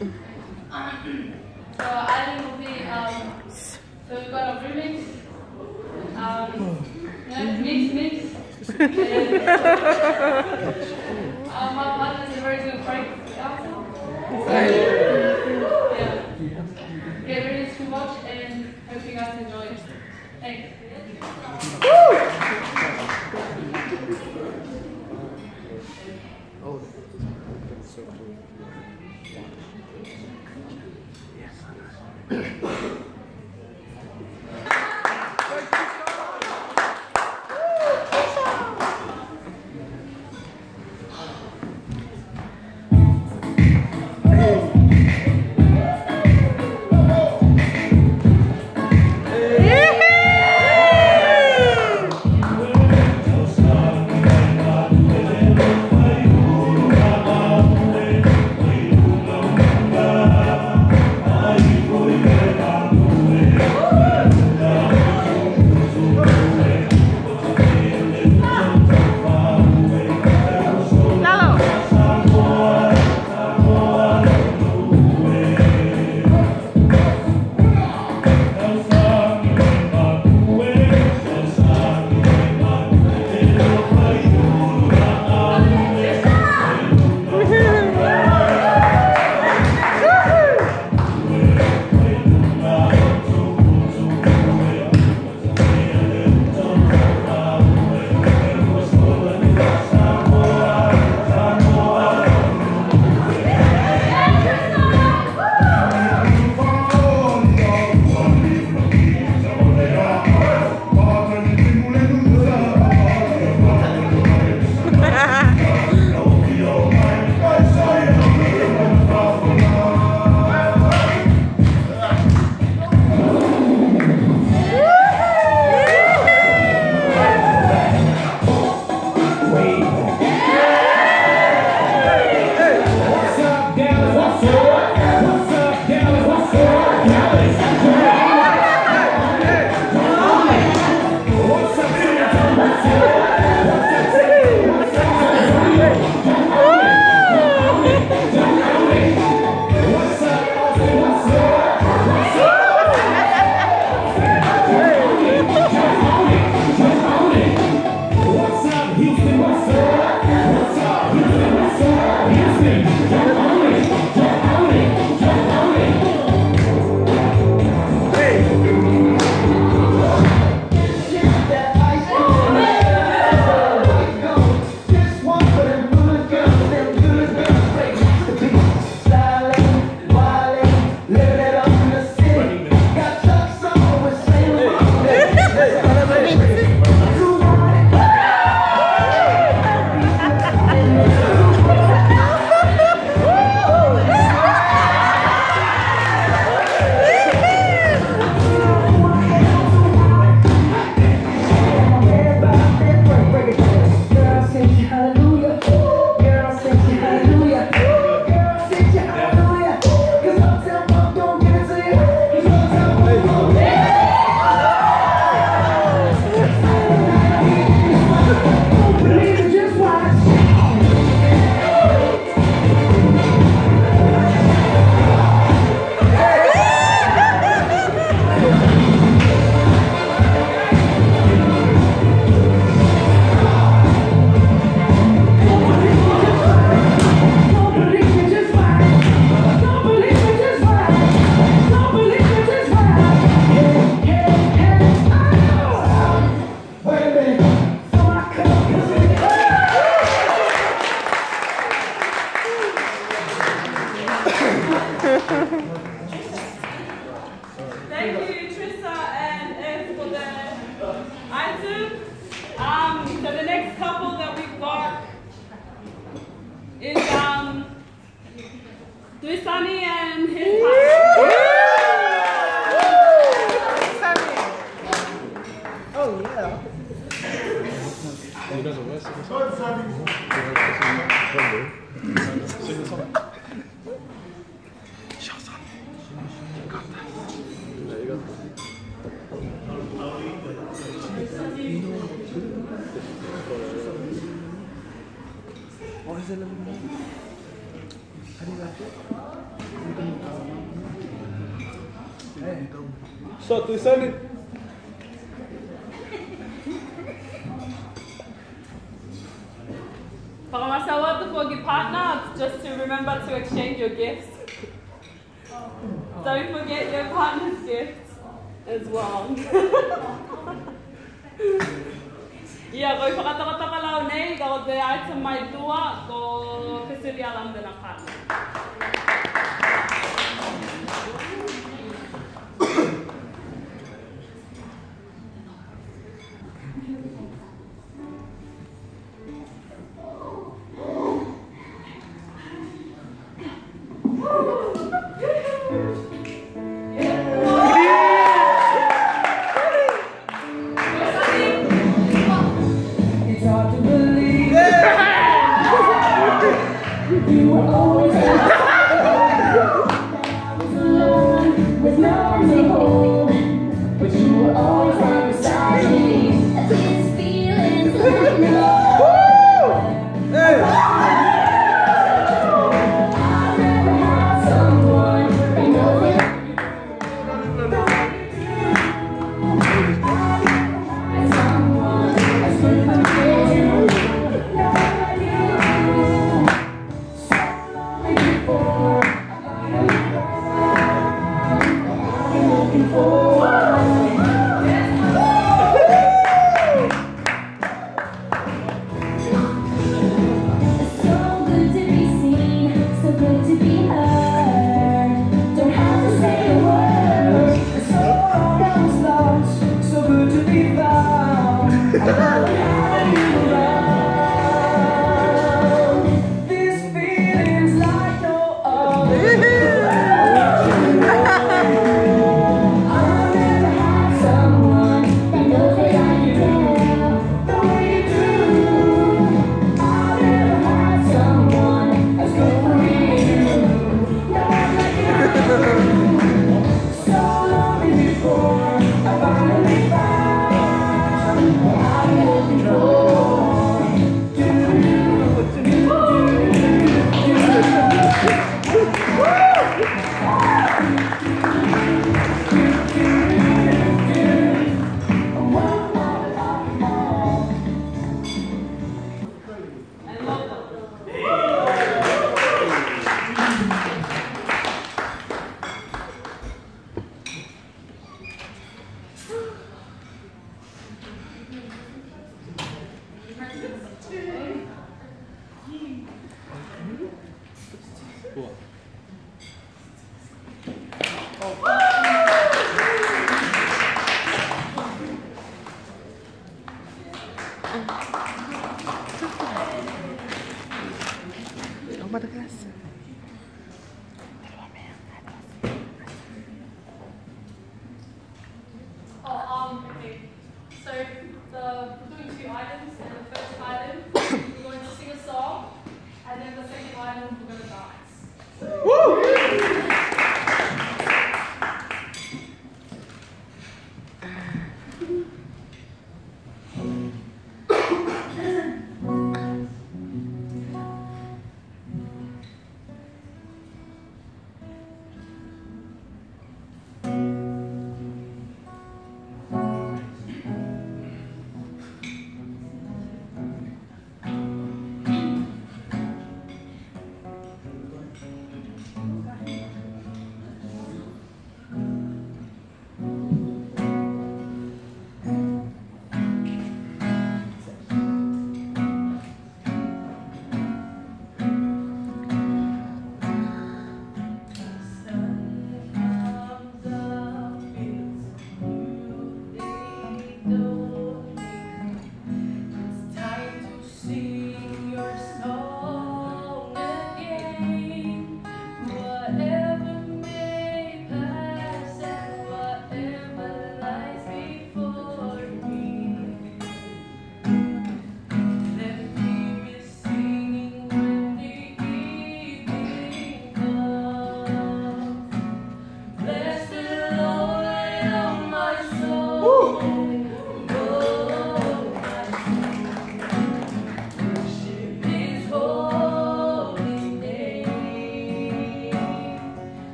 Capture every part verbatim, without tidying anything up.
So I will be, um, so we've got a remix, um, yeah, mix, mix. And, uh, my partner is a very good break dancer. So, yeah. Get ready to watch and hope you guys enjoy it. Thanks. Oh, that's so cool. Oh, is it a little more? How do you like it? Shot tulisanit. Baka masawa to pag partner, just to remember to exchange your gifts. Don't forget your partner's gifts as well. Yeah, kung ipakata-kata ka lang na eh, kung dahil sa may dua, kung kasi alam din ang partner.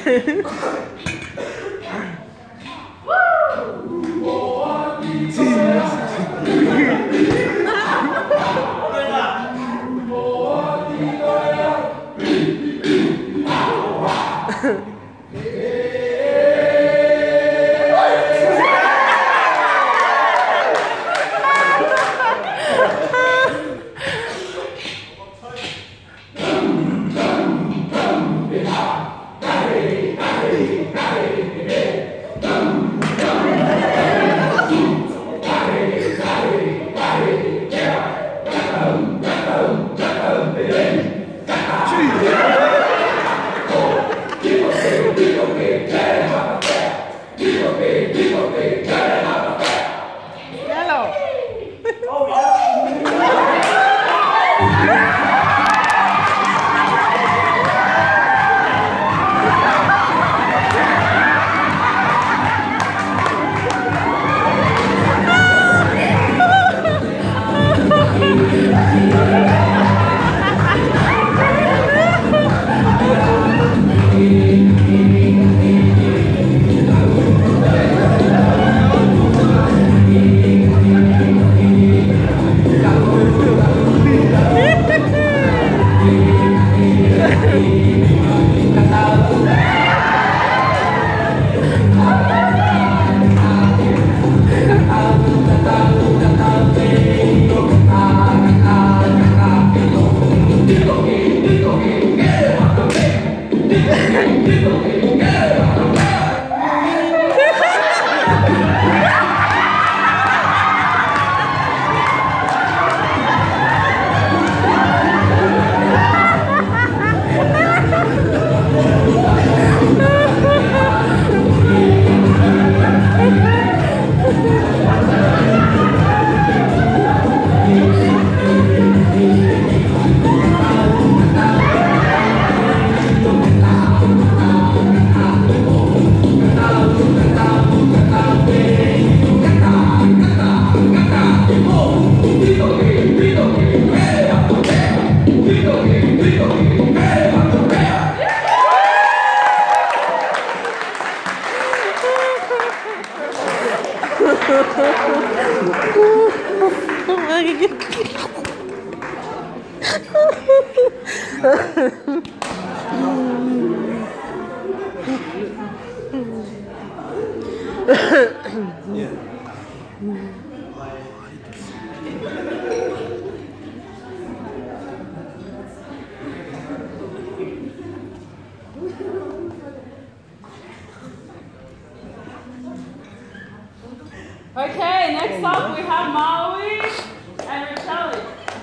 Okay, next up we have Maui and Richelli.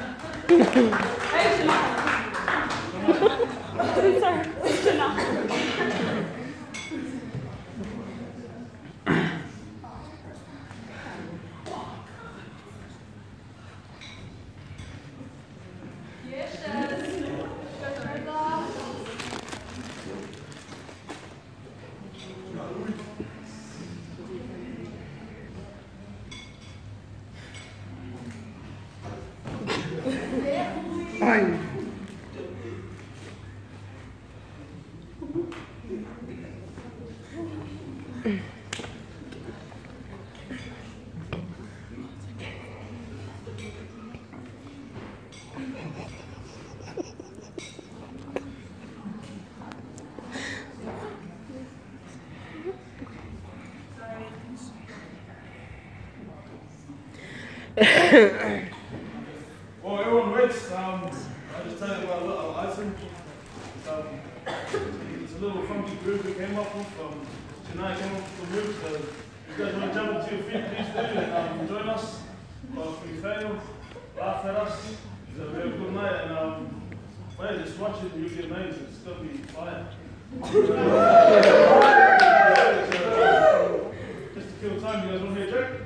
Hey, Shana. Sorry, Shana. Fine. Well, everyone waits. Um, I'll just tell you about a little item. Um, it's a little funky groove we came up with. Um, Tonight came up with the move. So if you guys want to jump into your feet, please do. And um, join us. Well, if we fail, laugh at us. So we have a good night. And um, well, yeah, just watch it and you'll get amazed. It's going to be fire. Just to kill time, you guys want to hear a joke?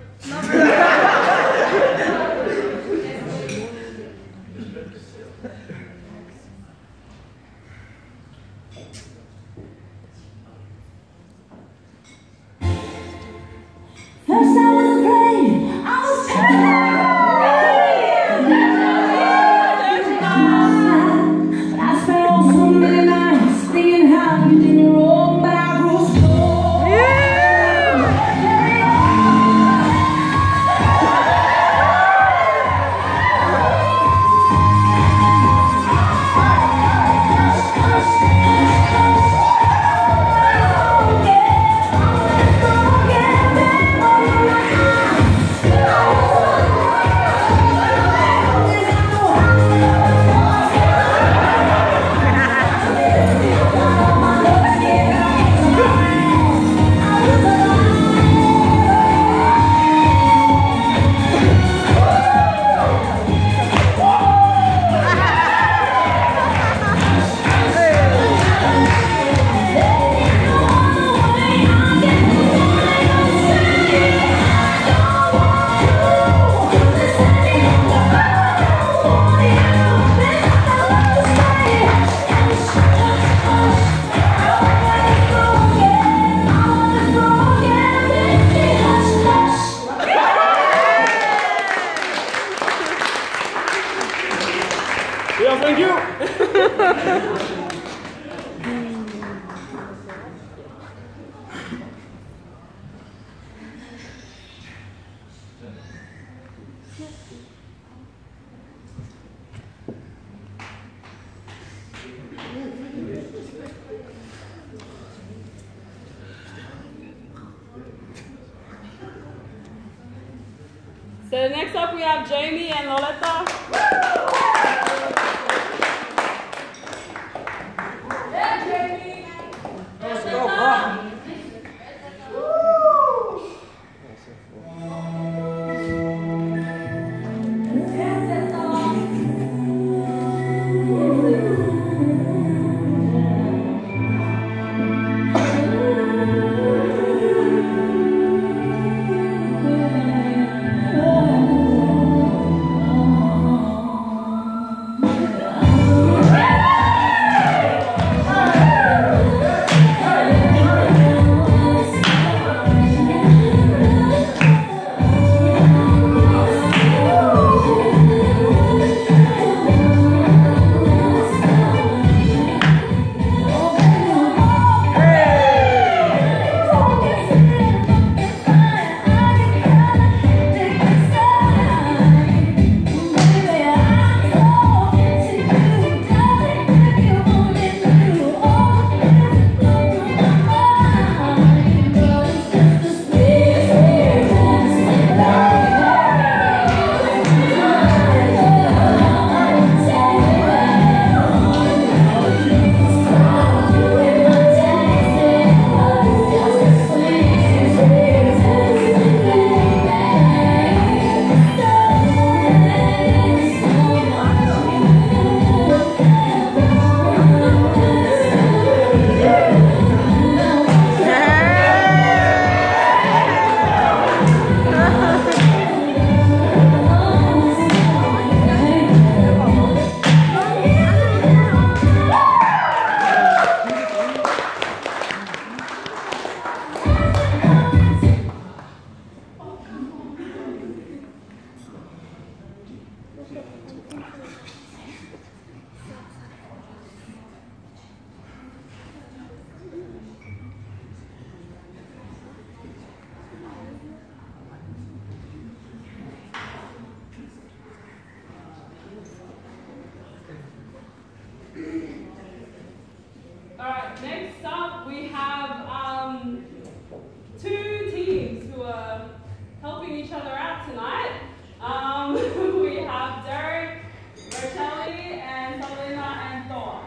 First I was afraid, I was terrified. But I spent so many nights thinking how you did wrong. So next up we have Jamie and Loletta. Yeah, Jamie. Let's go, bro. Alright, next up we have um, two teams who are helping each other out tonight. Um, we have Derek, Rochelli, and Selena and Thor.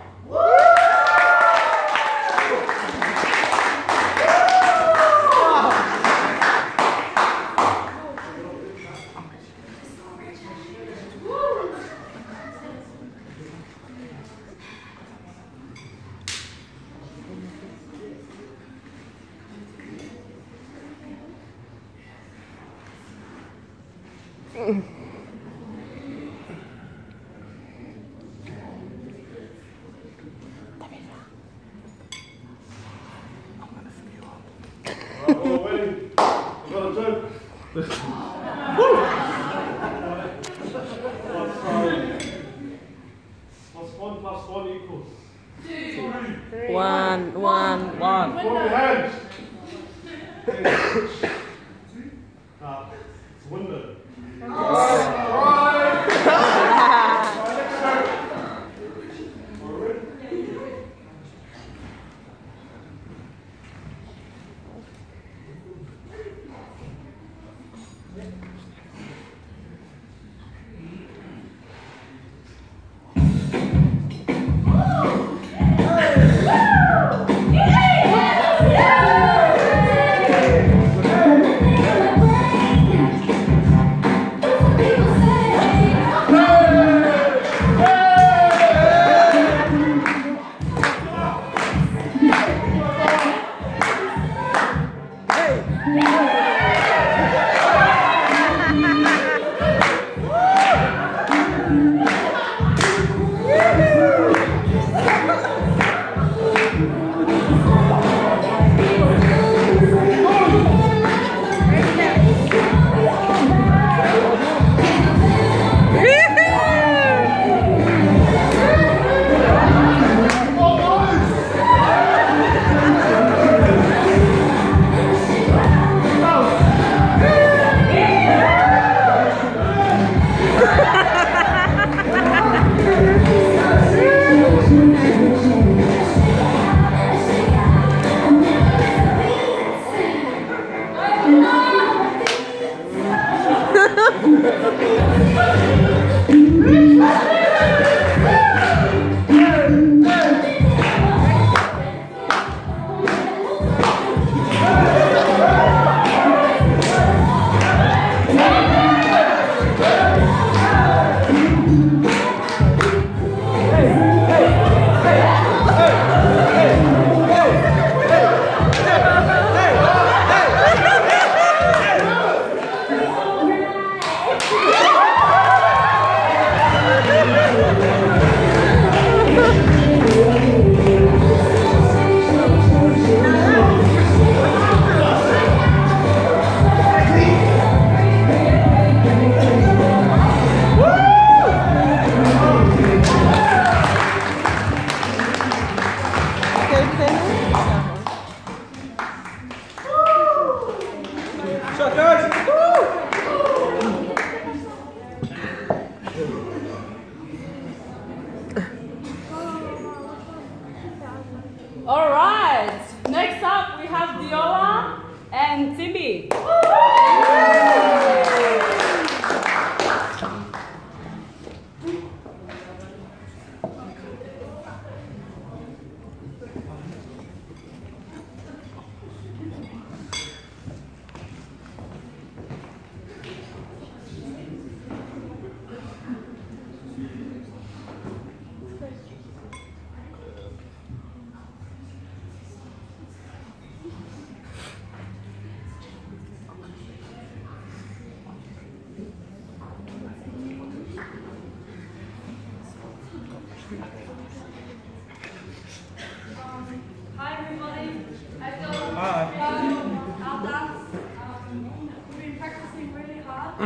What's one plus one equals? Two. Three. One, one, one. Put your hands. Ah, it's a window. All right. Next up, we have Diola and Timmy. Hi everybody. I feel Hi. um, our dance. Um, we've been practicing really hard.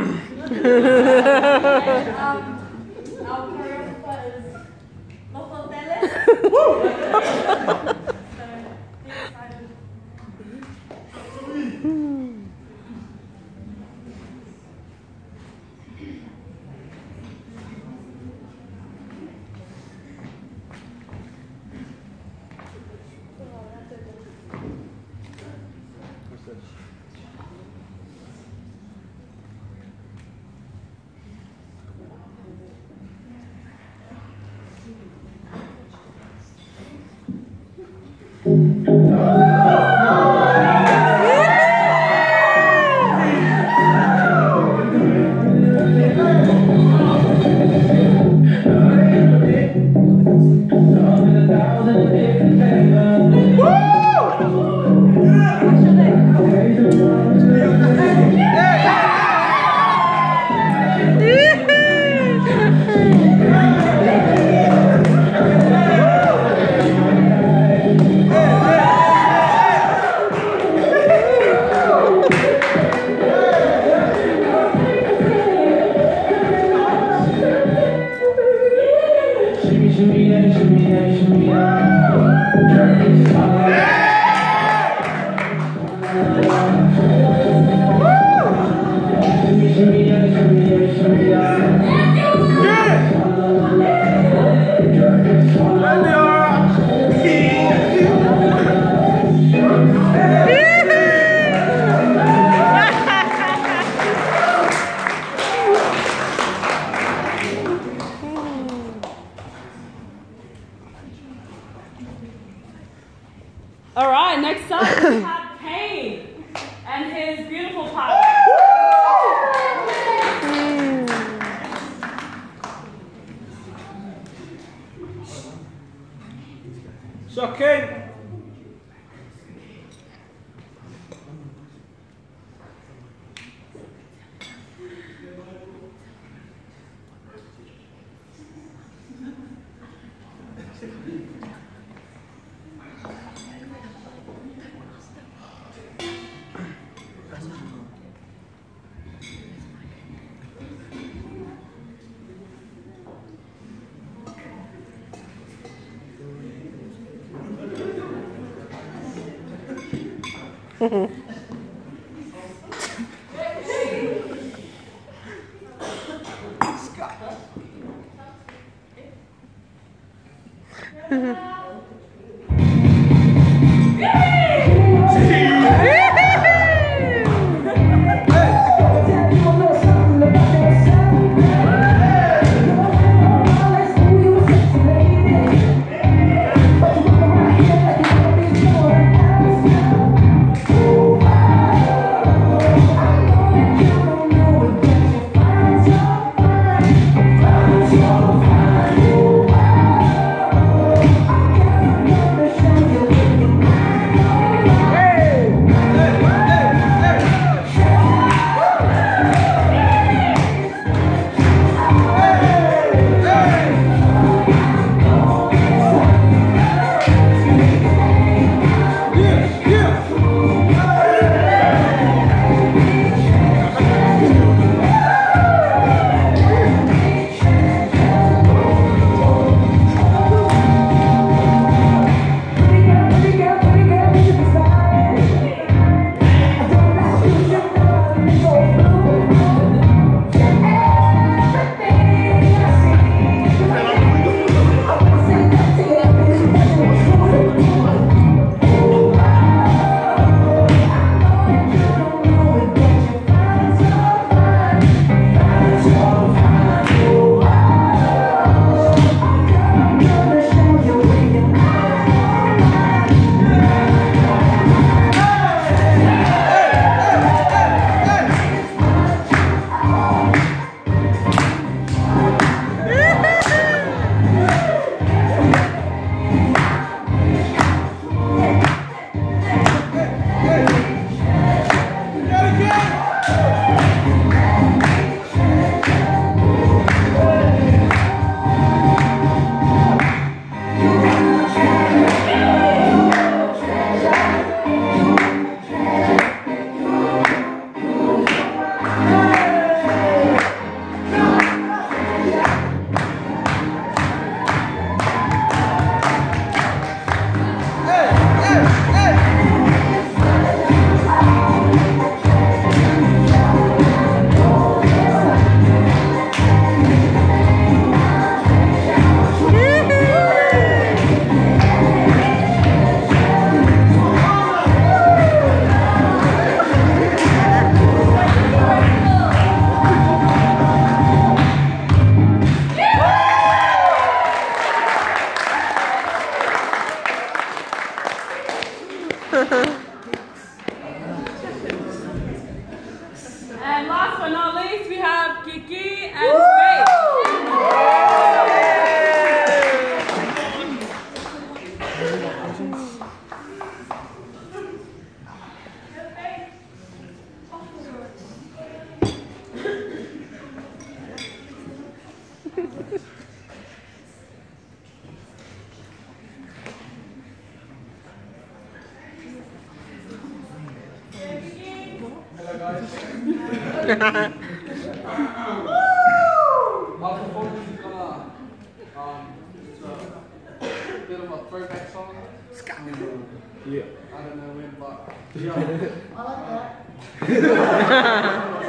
and, um, our choreographer is Loco Tele. So be excited. All right, next up we have Kane and his beautiful partner. So, Kane. Tell you a little something about My performance is gonna um it's a bit of a throwback song. Yeah. I don't know when, but I like that.